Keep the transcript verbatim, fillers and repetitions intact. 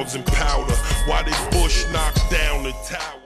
rounds and powder. While they Bush knocked down the tower.